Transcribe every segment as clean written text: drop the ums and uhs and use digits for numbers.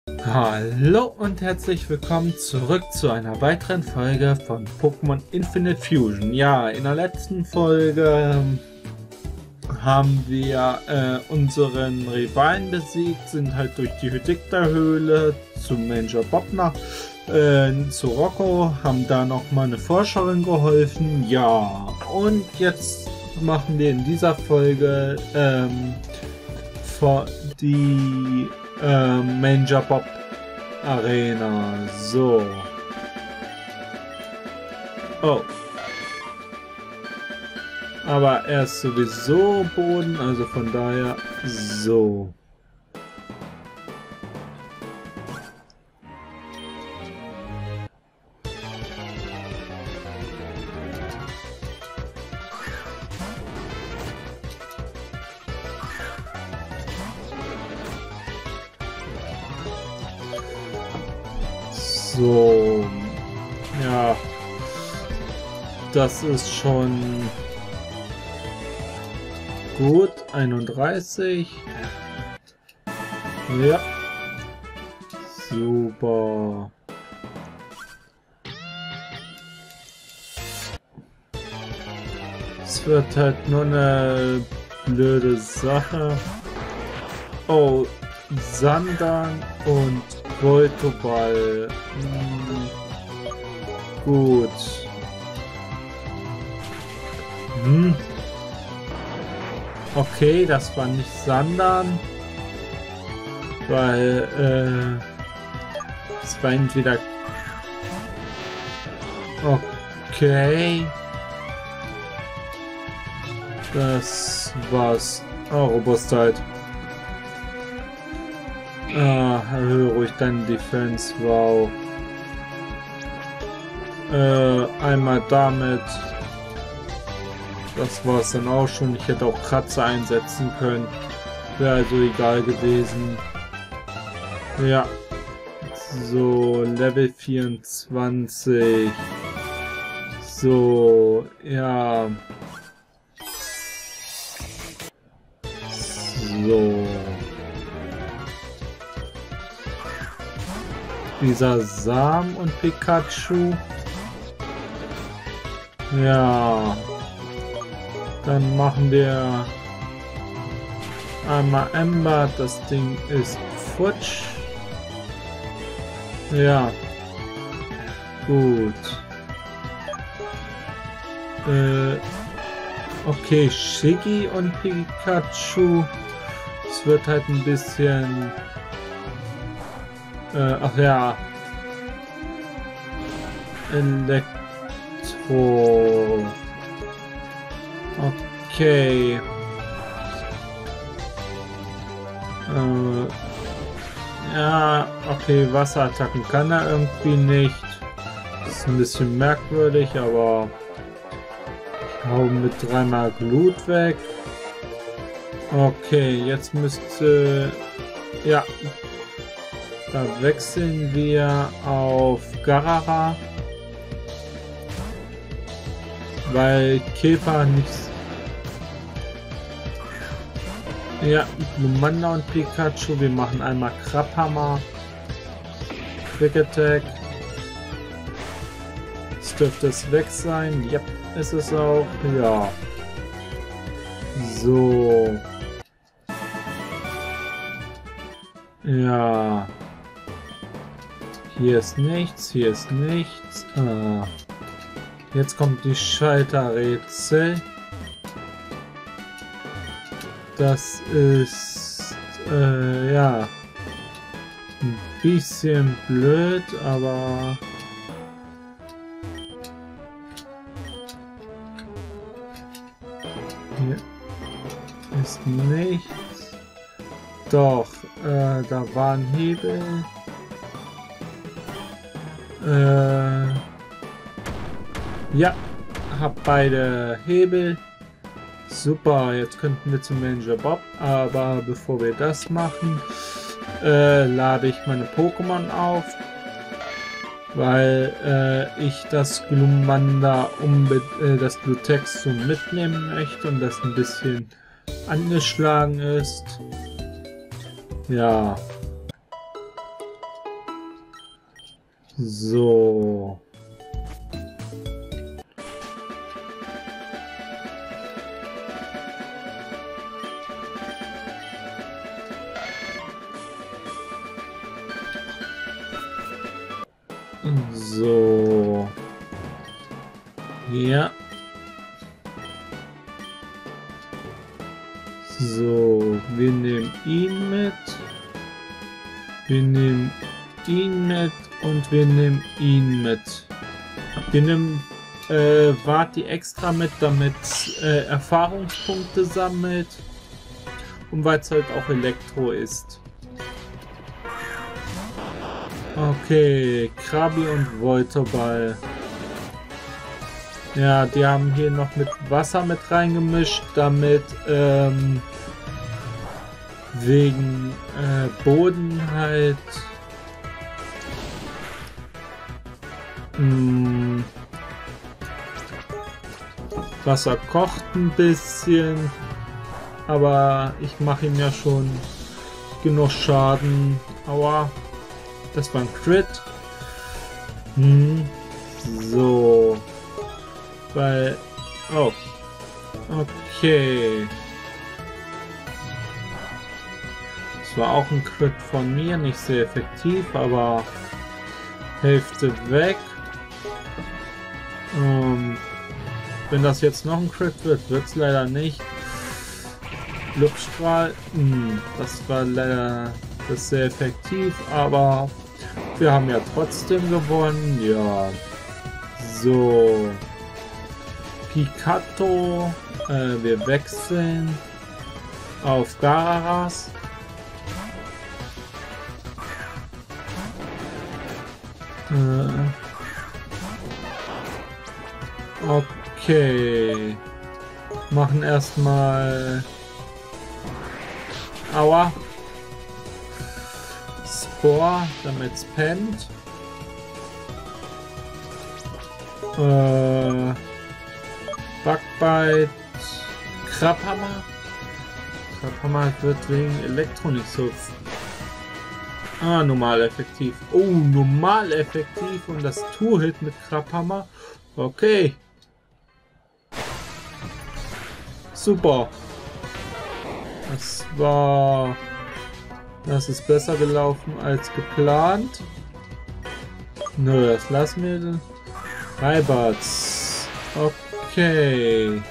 Hallo und herzlich willkommen zurück zu einer weiteren Folge von Pokémon Infinite Fusion. Ja, in der letzten Folge haben wir unseren Rivalen besiegt, sind halt durch die Hydicta-Höhle zu Major Bob zu Rocco, haben da nochmal eine Forscherin geholfen. Ja, und jetzt machen wir in dieser Folge die Major Bob Arena. So. Oh. Aber er ist sowieso Boden, also von daher so. So, ja, das ist schon gut. 31. Ja, super. Es wird halt nur eine blöde Sache. Oh, Sandan und Voltoball. Gut. Okay, das war nicht Sandan. Weil, es war entweder... Okay. Das war's. Oh, Robustheit. Erhöhe ruhig deine Defense, wow. Einmal damit. Das war's dann auch schon. Ich hätte auch Kratzer einsetzen können. Wäre also egal gewesen. Ja. So, Level 24. So, ja. So. Dieser Sam und Pikachu. Ja. Dann machen wir einmal Ember. Das Ding ist futsch. Ja. Gut. Okay, Shiggy und Pikachu. Es wird halt ein bisschen... ach ja. Elektro. Okay. Ja, okay, Wasserattacken kann er irgendwie nicht. Das ist ein bisschen merkwürdig, aber ich hau mit dreimal Glut weg. Okay, jetzt müsste... Ja. Da wechseln wir auf Garara, weil Käfer nichts. Ja, Glumanda und Pikachu, wir machen einmal Krabbhammer, Quick Attack. Jetzt dürfte es weg sein. Yep, ist es auch. Ja. So. Ja. Hier ist nichts, hier ist nichts. Ah. Jetzt kommt die Schalterrätsel. Das ist ja ein bisschen blöd, aber hier ist nichts. Doch, da war ein Hebel. Ja, hab beide Hebel. Super, jetzt könnten wir zum Major Bob, aber bevor wir das machen, lade ich meine Pokémon auf, weil ich das Glumanda das Glutex so mitnehmen möchte und das ein bisschen angeschlagen ist. Ja. So. So. Ja. So, wir nehmen ihn mit. Wir nehmen ihn mit und wir nehmen ihn mit. Wir nehmen Vati extra mit, damit Erfahrungspunkte sammelt. Und weil es halt auch Elektro ist. Okay, Krabi und Voltoball. Ja, die haben hier noch mit Wasser mit reingemischt, damit wegen Boden halt Wasser kocht ein bisschen, aber ich mache ihm ja schon genug Schaden. Aua, das war ein Crit. So. Weil... Oh. Okay. Das war auch ein Crit von mir. Nicht sehr effektiv, aber... Hälfte weg. Wenn das jetzt noch ein Crit wird, wird es leider nicht. Luftstrahl. Das war leider... Das ist sehr effektiv, aber... Wir haben ja trotzdem gewonnen. Ja. So... Pikato, wir wechseln auf Gararas. Okay, machen erstmal Aua, Spore, damit es pennt. Backbite, Krabhammer. Krabhammer wird wegen Elektro nicht so... normal effektiv. Oh, normal effektiv und das Two-Hit mit Krabhammer. Okay. Super. Das ist besser gelaufen als geplant. Nö, das lassen wir. Reibatz. Okay.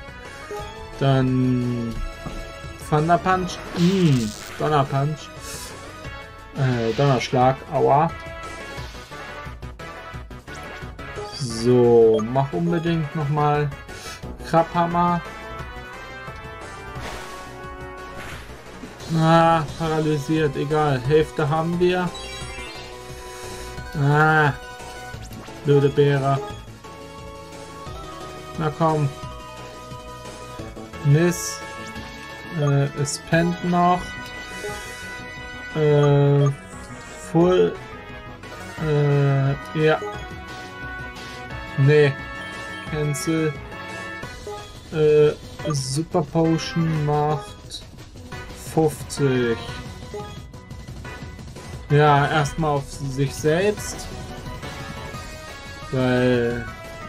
Dann Thunder Punch. Donner Punch. Donnerschlag. Aua. So, mach unbedingt nochmal Krabhammer. Paralysiert. Egal. Hälfte haben wir. Blöde Beere. Na komm. Miss. Es pennt noch. Full. Ja. Nee. Cancel. Super Potion macht 50. Ja, erstmal auf sich selbst. Weil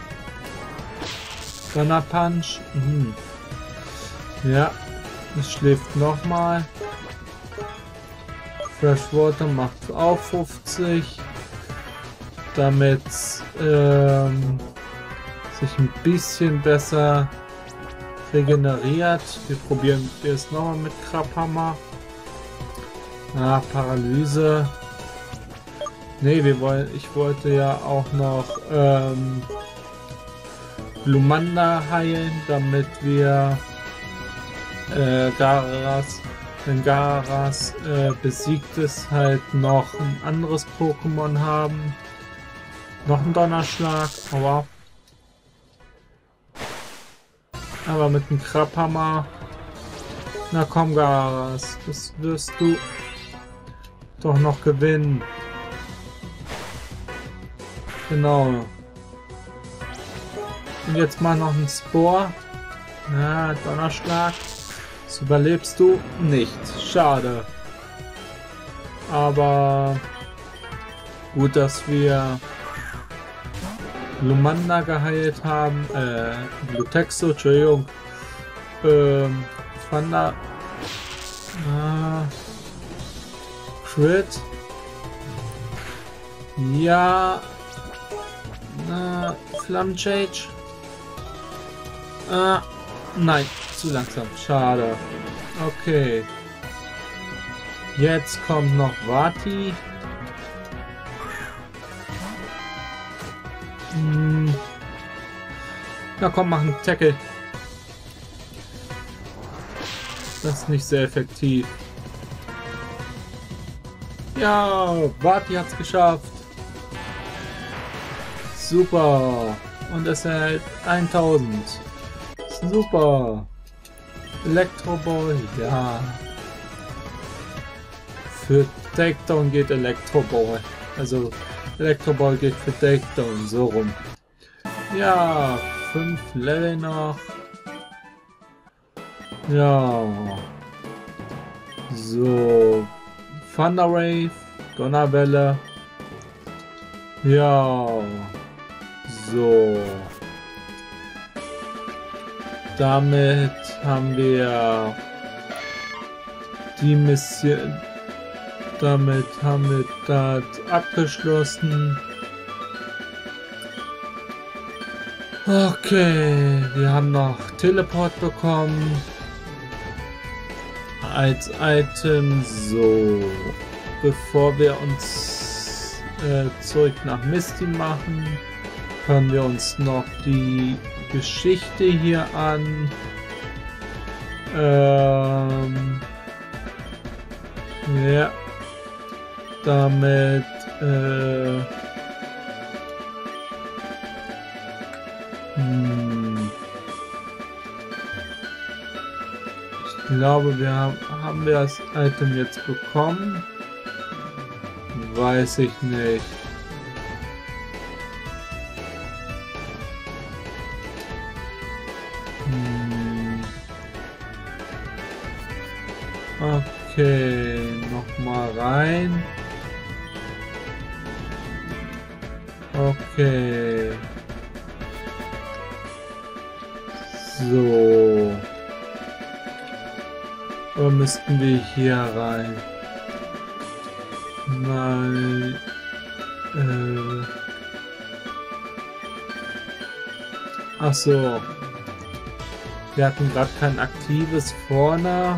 Donner Punch. Ja, es schläft nochmal. Freshwater macht auch 50. Damit sich ein bisschen besser regeneriert. Wir probieren es nochmal mit Krabhammer. Paralyse. Nee, ich wollte ja auch noch Glumanda heilen, damit wir Gararas, wenn Gararas besiegt ist, halt noch ein anderes Pokémon haben. Noch ein Donnerschlag, aber mit dem Krabhammer. Na komm, Gararas, das wirst du doch noch gewinnen. Genau. Und jetzt mal noch ein Spore. Donnerschlag. Das überlebst du nicht. Schade. Aber Gut, dass wir Lumanda geheilt haben. Lutexo, Entschuldigung. Thunder. Crit. Ja. Flammchange. Nein, zu langsam. Schade. Okay. Jetzt kommt noch Vati. Na komm, mach einen Tackle. Das ist nicht sehr effektiv. Ja, Vati hat's geschafft. Super. Und es erhält 1000. Super. Elektroball, ja. Für Takedown geht Elektroball. Also Elektroball geht für Takedown, so rum. Ja, 5 Level noch. Ja. So. Thunder Wave, Donnerwelle. Ja. So. Damit haben wir die Mission. Damit haben wir das abgeschlossen. Okay, wir haben noch Teleport bekommen als Item. So, bevor wir uns zurück nach Misty machen, hören wir uns noch die Geschichte hier an. Ja, damit ich glaube, wir haben wir das Item jetzt bekommen? Weiß ich nicht. Okay, nochmal rein. Okay. So. Wo müssten wir hier rein? Mal. Ach so. Wir hatten gerade kein aktives vorne.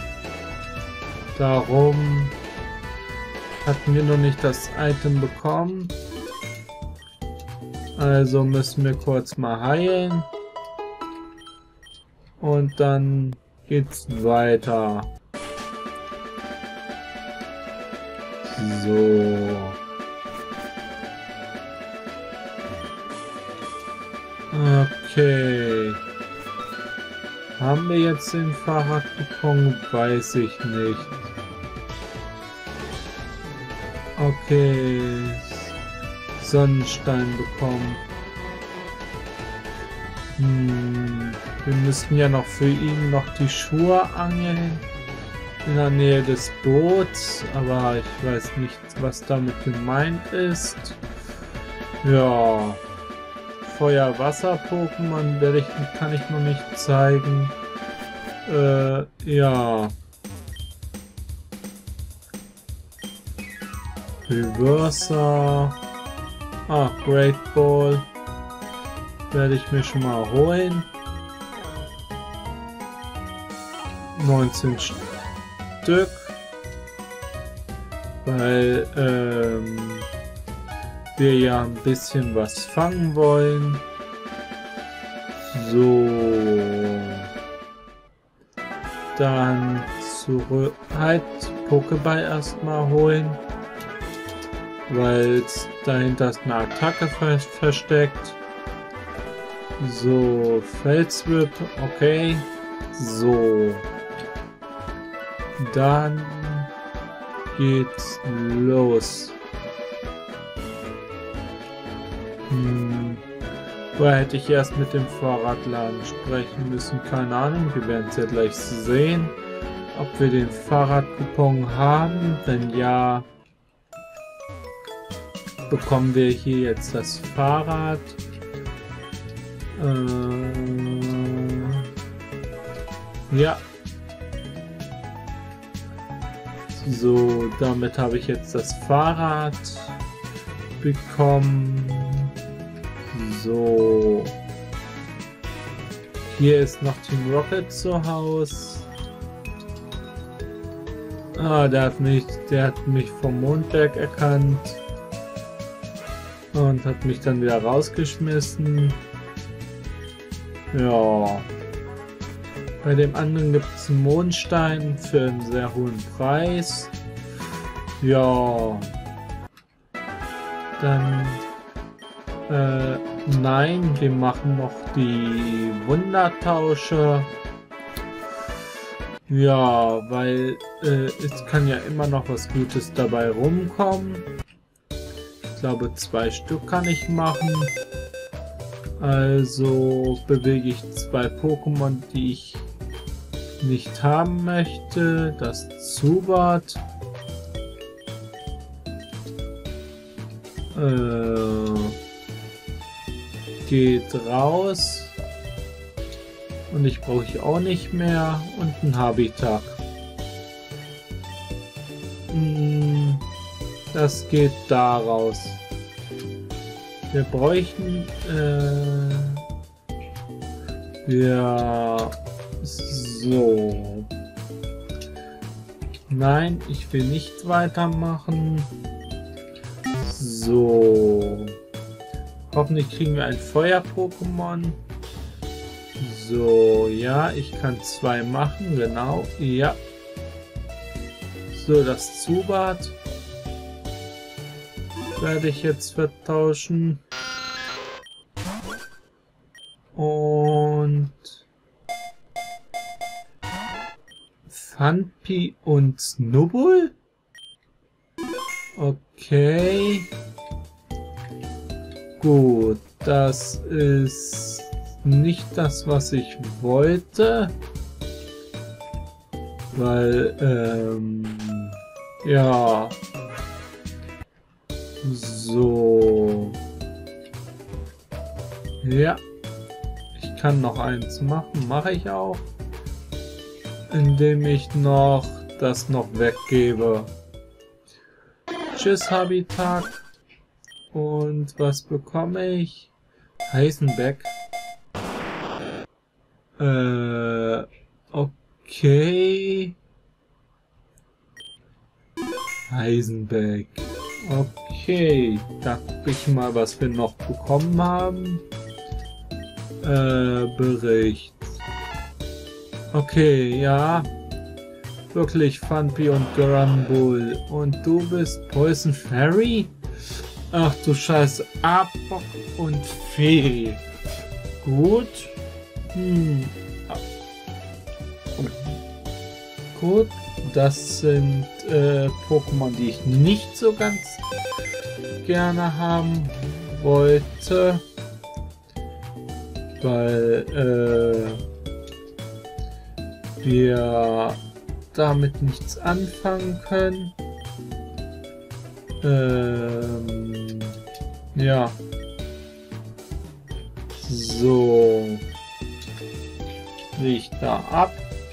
Darum hatten wir noch nicht das Item bekommen. Also müssen wir kurz mal heilen. Und dann geht's weiter. So. Okay. Haben wir jetzt den Fahrradcoupon? Weiß ich nicht. Okay. Sonnenstein bekommen. Wir müssen ja noch für ihn noch die Schuhe angeln. In der Nähe des Boots. Aber ich weiß nicht, was damit gemeint ist. Ja. Feuer-Wasser-Pokémon kann ich noch nicht zeigen. Ja. Reverser. Great Ball. Werde ich mir schon mal holen. 19 Stück. Weil wir ja ein bisschen was fangen wollen. So. Dann zurück. Halt Pokéball erstmal holen. Weil dahinter ist eine Attacke versteckt. So, Felswip, okay. So. Dann geht's los. Vorher hätte ich erst mit dem Fahrradladen sprechen müssen. Keine Ahnung, wir werden es ja gleich sehen, ob wir den Fahrradcoupon haben. Wenn ja, bekommen wir hier jetzt das Fahrrad. Ja. So, damit habe ich jetzt das Fahrrad bekommen. So. Hier ist noch Team Rocket zu Hause. Ah, der hat mich vom Mondberg erkannt. Und hat mich dann wieder rausgeschmissen. Ja. Bei dem anderen gibt es einen Mondstein für einen sehr hohen Preis. Ja. Dann nein, wir machen noch die Wundertausche. Ja, weil es kann ja immer noch was Gutes dabei rumkommen. Ich glaube 2 Stück kann ich machen. Also bewege ich 2 Pokémon, die ich nicht haben möchte. Das Zubat. Geht raus. Und ich brauche ich auch nicht mehr. Und ein Habitat. Das geht da raus. Wir bräuchten ja so. Nein, ich will nicht weitermachen. So. Hoffentlich kriegen wir ein Feuer-Pokémon. So, ja, ich kann 2 machen, genau. Ja. So, das Zubat werde ich jetzt vertauschen. Und Phanpy und Snubbull? Okay. Gut, das ist nicht das, was ich wollte. Weil, ja. So. Ja. Ich kann noch eins machen. Mache ich auch. Indem ich das noch weggebe. Tschüss, Habitat. Und was bekomme ich? Heisenbeck. Okay. Heisenbeck. Okay. Da gucke ich mal, was wir noch bekommen haben. Bericht. Okay, ja. Wirklich Phanpy und Granbull. Und du bist Poison Fairy? Ach du Scheiße. Arbok und Fee. Gut. Gut. Das sind Pokémon, die ich nicht so ganz gerne haben wollte. Weil wir damit nichts anfangen können. Ja. So. Leg ich da ab.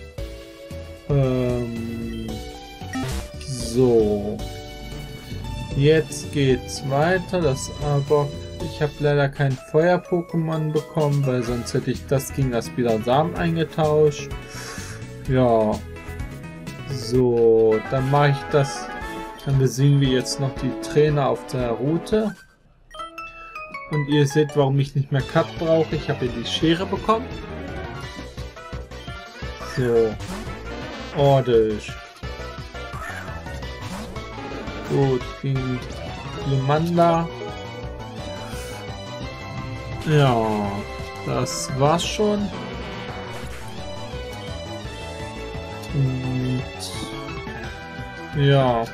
So. Jetzt geht's weiter. Das Arbok. Ich habe leider kein Feuer-Pokémon bekommen, weil sonst hätte ich das gegen das Samen eingetauscht. Ja. So, dann mache ich das. Dann besiegen wir jetzt noch die Trainer auf der Route. Und ihr seht, warum ich nicht mehr Cut brauche. Ich habe hier die Schere bekommen. So. Ordentlich. Gut, gegen Lumanda. Ja, das war's schon. Und ja.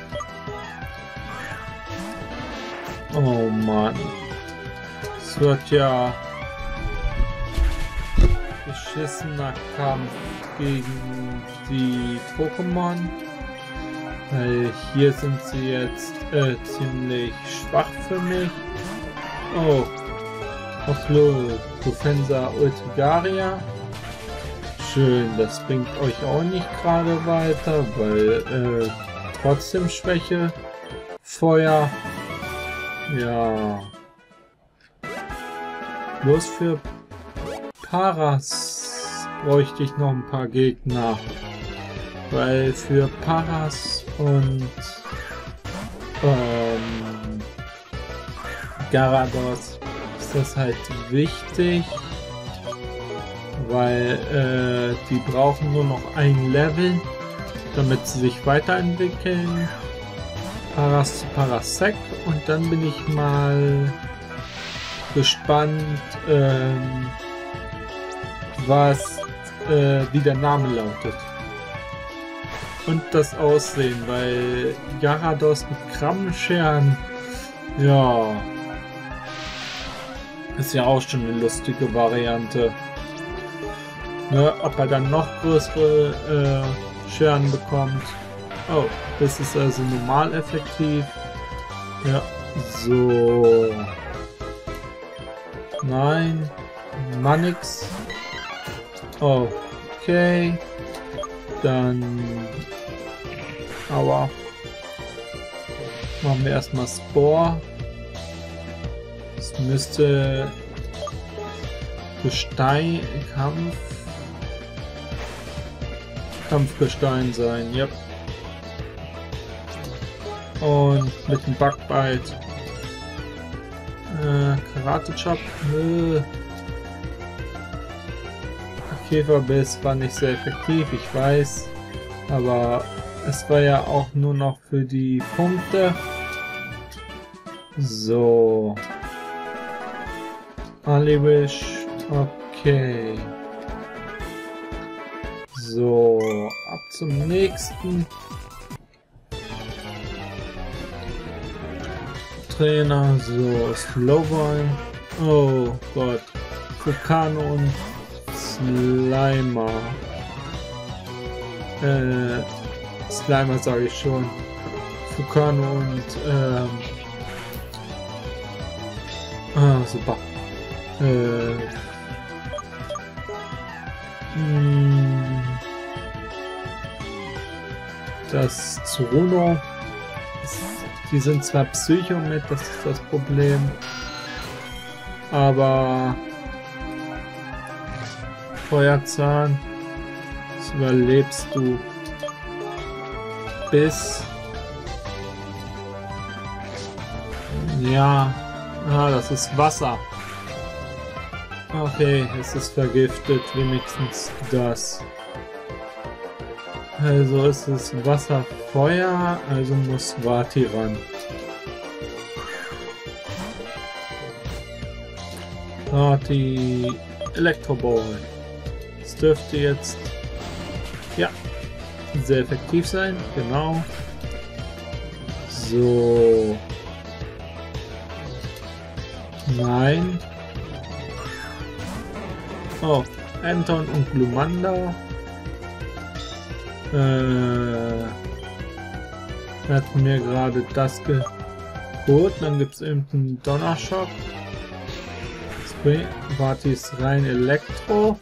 Oh Mann. Es wird ja beschissener Kampf gegen die Pokémon. Weil hier sind sie jetzt ziemlich schwach für mich. Oh. Ochlo, Defensa Ultigaria. Schön, das bringt euch auch nicht gerade weiter, weil trotzdem Schwäche. Feuer. Ja. Bloß für Paras bräuchte ich noch ein paar Gegner. Weil für Paras und Gyarados ist das halt wichtig, weil die brauchen nur noch ein Level, damit sie sich weiterentwickeln. Paras zu Parasect, und dann bin ich mal gespannt, wie der Name lautet. Und das Aussehen, weil Gyarados mit Krabbenscheren, ja, ist ja auch schon eine lustige Variante. Ne, ob er dann noch größere Scheren bekommt. Oh, das ist also normal effektiv. Ja, so. Nein, Manix. Oh, okay. Dann. Aua. Machen wir erstmal Spore. Es müsste Gestein, Kampfgestein sein, yep. Und mit dem Bugbyte. Karate Chop. Käferbiss war nicht sehr effektiv, ich weiß. Aber es war ja auch nur noch für die Punkte. So. Aliwish. Okay. So. Ab zum nächsten. Trainer. So. Slowball. Oh Gott. Vulcano und Slimer. Slimer sage ich schon. Vulcano und super. Das Tsuruno, die sind zwar Psycho mit, das ist das Problem, aber Feuerzahn, das überlebst du bis, ja, das ist Wasser. Okay, es ist vergiftet, wenigstens das. Also ist es Wasser, Feuer, also muss Vati ran. Vati, Elektroball. Das dürfte jetzt, ja, sehr effektiv sein, genau. So. Nein. Oh, Anton und Glumanda. Hat mir gerade das geholt. Dann gibt es eben einen Donnerschock. Vati ist rein Elektro.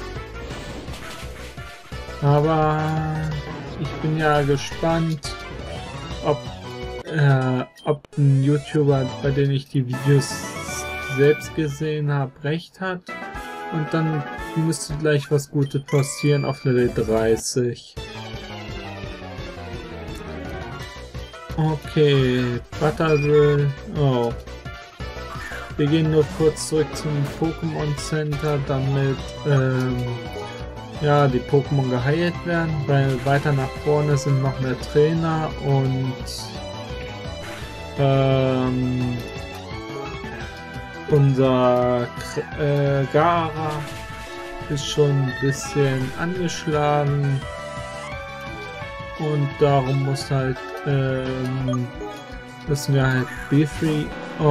Aber ich bin ja gespannt, ob ein YouTuber, bei dem ich die Videos selbst gesehen habe, recht hat. Und dann müsste gleich was Gutes passieren auf Level 30. Okay, Butterwill. Oh. Wir gehen nur kurz zurück zum Pokémon Center, damit ja, die Pokémon geheilt werden, weil weiter nach vorne sind noch mehr Trainer und unser Gara ist schon ein bisschen angeschlagen und darum muss halt müssen wir halt B3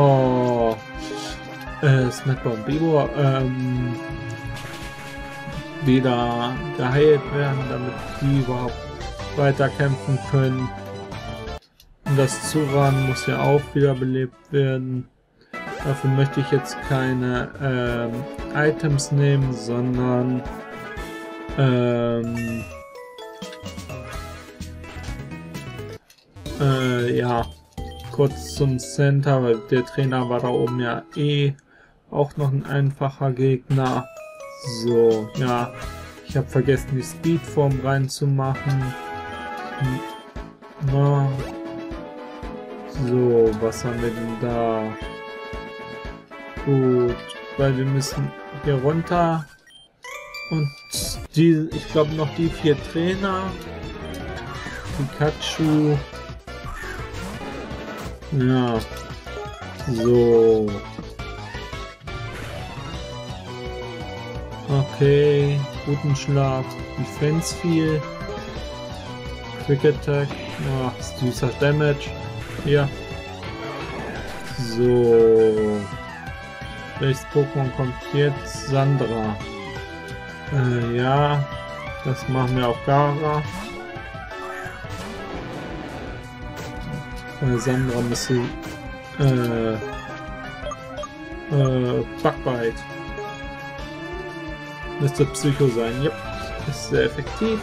Smetba und Bibo wieder geheilt werden, damit die überhaupt weiter kämpfen können. Und das Zuran muss ja auch wiederbelebt werden. Dafür möchte ich jetzt keine Items nehmen, sondern ja, kurz zum Center, weil der Trainer war da oben ja eh auch noch ein einfacher Gegner. So, ja, ich habe vergessen die Speedform reinzumachen. Na, so, was haben wir denn da? Gut, weil wir müssen hier runter und die, ich glaube noch die 4 Trainer. Pikachu. Ja, so. Okay, guten Schlag, Defense viel. Quick Attack, ach, süßer Damage. Hier. So. Welches Pokémon kommt jetzt? Sandra. Ja, das machen wir auf Gara. Sandra müsste Bugbyte. Müsste Psycho sein. Yep. Ist sehr effektiv.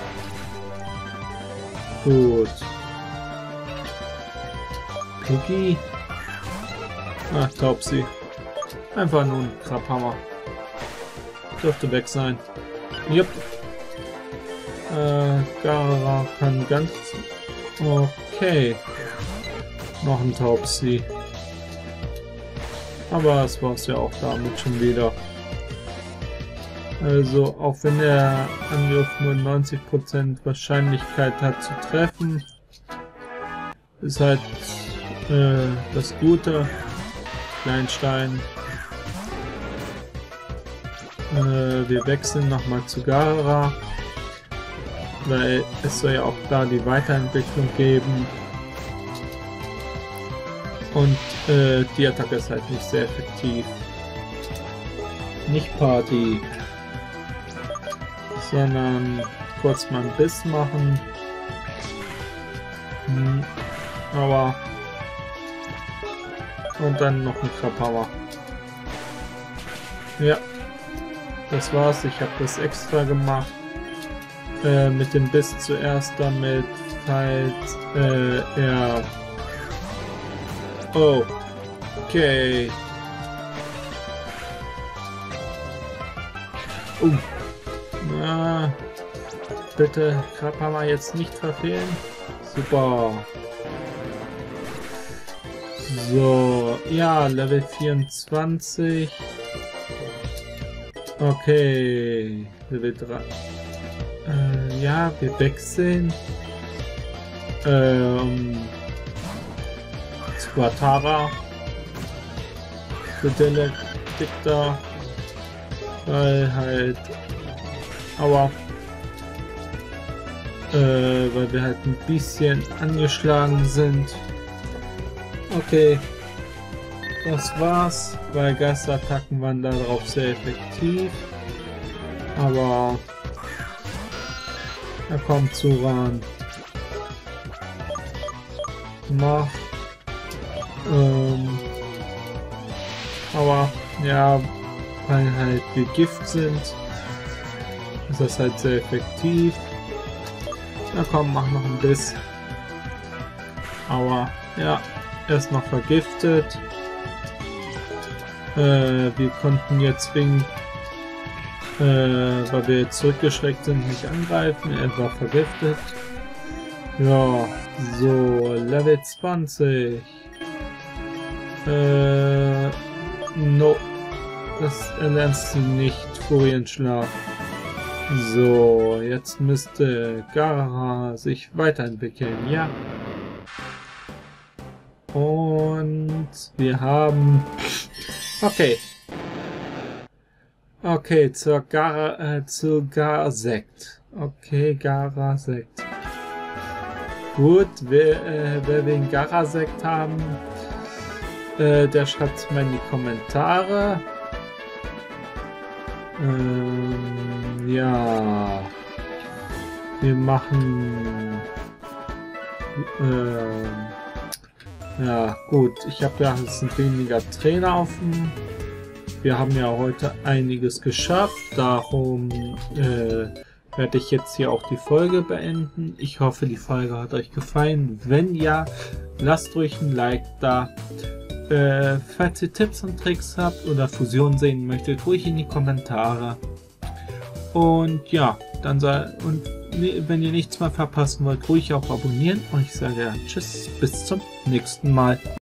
Gut. Piggy. Ach, Taubsi. Einfach nur ein Krabhammer. Dürfte weg sein. Yep. Gara kann ganz... Okay. Noch ein Taubsi. Aber es war es ja auch damit schon wieder. Also, auch wenn der Angriff nur 90% Wahrscheinlichkeit hat zu treffen, ist halt das Gute. Kleinstein. Wir wechseln nochmal zu Gara, weil es soll ja auch da die Weiterentwicklung geben. Und die Attacke ist halt nicht sehr effektiv. Nicht Party, sondern kurz mal einen Biss machen. Aber und dann noch ein Krabhammer. Ja, das war's. Ich habe das extra gemacht. Mit dem Biss zuerst, damit falls er... Oh, okay. Na, bitte Krabhammer jetzt nicht verfehlen. Super. So, ja, Level 24. Okay, Level 3. Ja, wir wechseln. Squatara. Dicta. Weil halt. Aber. Weil wir halt ein bisschen angeschlagen sind. Okay. Das war's, weil Geisterattacken waren darauf sehr effektiv. Aber er kommt zu ran. Mach. Aber ja, weil halt wir Gift sind, ist das halt sehr effektiv. Na komm, mach noch ein Biss. Aber ja, er ist noch vergiftet. Wir konnten jetzt wegen, weil wir zurückgeschreckt sind, nicht angreifen. Er war vergiftet. Ja, so, Level 20. No. Das erlernst du nicht, Furienschlag. So, jetzt müsste Gara sich weiterentwickeln, ja. Und wir haben... Okay. Okay, zu Garsekt. Okay, Garasekt. Gut, wer den Garasekt haben, der schreibt es mal in die Kommentare. Ja. Wir machen Ja, gut. Ich habe ja, es sind weniger Trainer auf dem. Wir haben ja heute einiges geschafft. Darum werde ich jetzt hier auch die Folge beenden. Ich hoffe, die Folge hat euch gefallen. Wenn ja, lasst ruhig ein Like da. Falls ihr Tipps und Tricks habt oder Fusion sehen möchtet, ruhig in die Kommentare. Und ja, dann wenn ihr nichts mehr verpassen wollt, ruhig auch abonnieren. Und ich sage ja, tschüss, bis zum nächsten Mal.